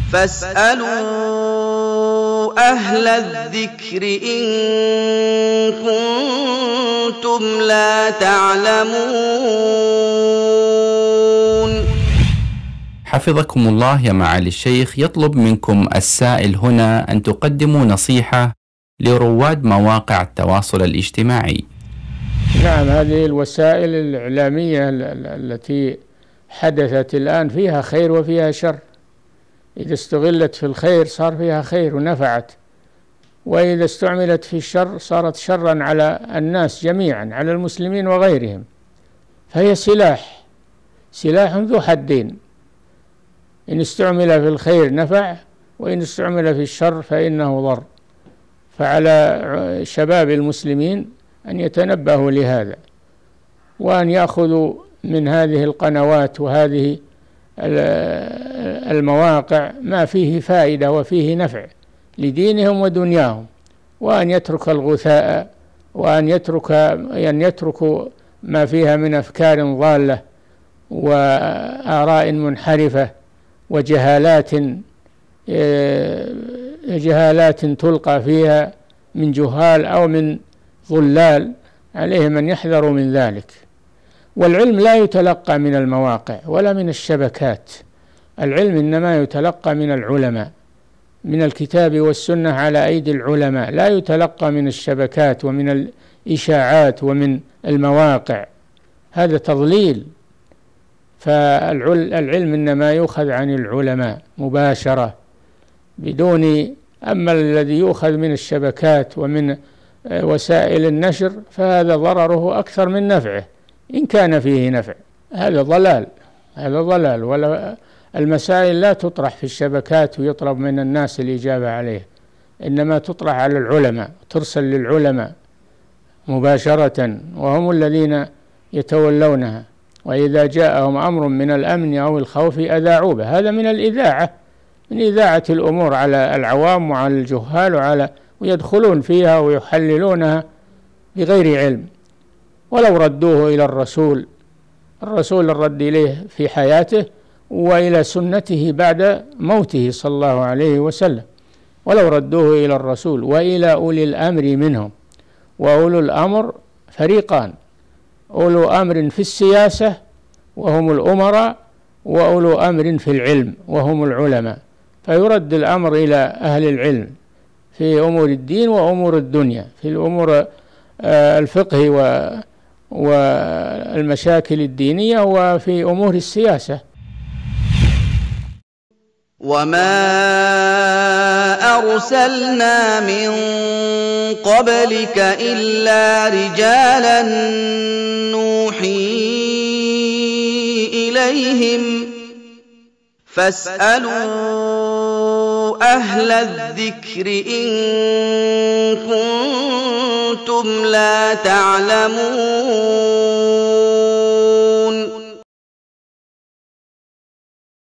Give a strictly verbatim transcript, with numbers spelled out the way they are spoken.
فاسألوا أهل الذكر إن كنتم لا تعلمون. حفظكم الله يا معالي الشيخ. يطلب منكم السائل هنا أن تقدموا نصيحة لرواد مواقع التواصل الاجتماعي. نعم، هذه الوسائل الإعلامية التي حدثت الآن فيها خير وفيها شر. إذا استغلت في الخير صار فيها خير ونفعت، وإذا استعملت في الشر صارت شرا على الناس جميعا، على المسلمين وغيرهم. فهي سلاح سلاح ذو حدين، إن استعمل في الخير نفع، وإن استعمل في الشر فإنه ضر. فعلى شباب المسلمين أن يتنبهوا لهذا، وأن يأخذوا من هذه القنوات وهذه المواقع ما فيه فائدة وفيه نفع لدينهم ودنياهم، وأن يترك الغثاء، وأن يترك أن يتركوا ما فيها من أفكار ضالة وآراء منحرفة وجهالات جهالات تلقى فيها من جهال أو من ضلال. عليهم أن يحذروا من ذلك. والعلم لا يتلقى من المواقع ولا من الشبكات، العلم إنما يتلقى من العلماء، من الكتاب والسنة على أيدي العلماء، لا يتلقى من الشبكات ومن الإشاعات ومن المواقع، هذا تضليل. فالعلم إنما يؤخذ عن العلماء مباشرة بدون، أما الذي يؤخذ من الشبكات ومن وسائل النشر فهذا ضرره أكثر من نفعه إن كان فيه نفع. هذا ضلال هذا ضلال ولا المسائل لا تطرح في الشبكات ويطلب من الناس الإجابة عليه، إنما تطرح على العلماء، ترسل للعلماء مباشرة، وهم الذين يتولونها. وإذا جاءهم أمر من الأمن أو الخوف أذاعوا به. هذا من الإذاعة، من إذاعة الأمور على العوام وعلى الجهال وعلى ويدخلون فيها ويحللونها بغير علم. ولو ردوه إلى الرسول الرسول الرد إليه في حياته وإلى سنته بعد موته صلى الله عليه وسلم، ولو ردوه إلى الرسول وإلى أولي الأمر منهم. وأولو الأمر فريقان: أولو أمر في السياسة وهم الأمراء، وأولو أمر في العلم وهم العلماء. فيرد الأمر إلى أهل العلم في أمور الدين وأمور الدنيا، في الأمور الفقه والمشاكل الدينية، وفي أمور السياسة. وما أرسلنا من قبلك إلا رجالا نوحي إليهم فاسألوا أهل الذكر إن كنتم لا تعلمون.